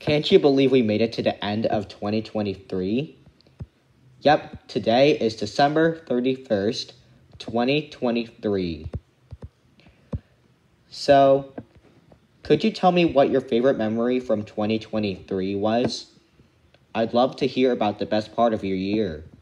Can't you believe we made it to the end of 2023? Yep, today is December 31st, 2023. So, could you tell me what your favorite memory from 2023 was? I'd love to hear about the best part of your year.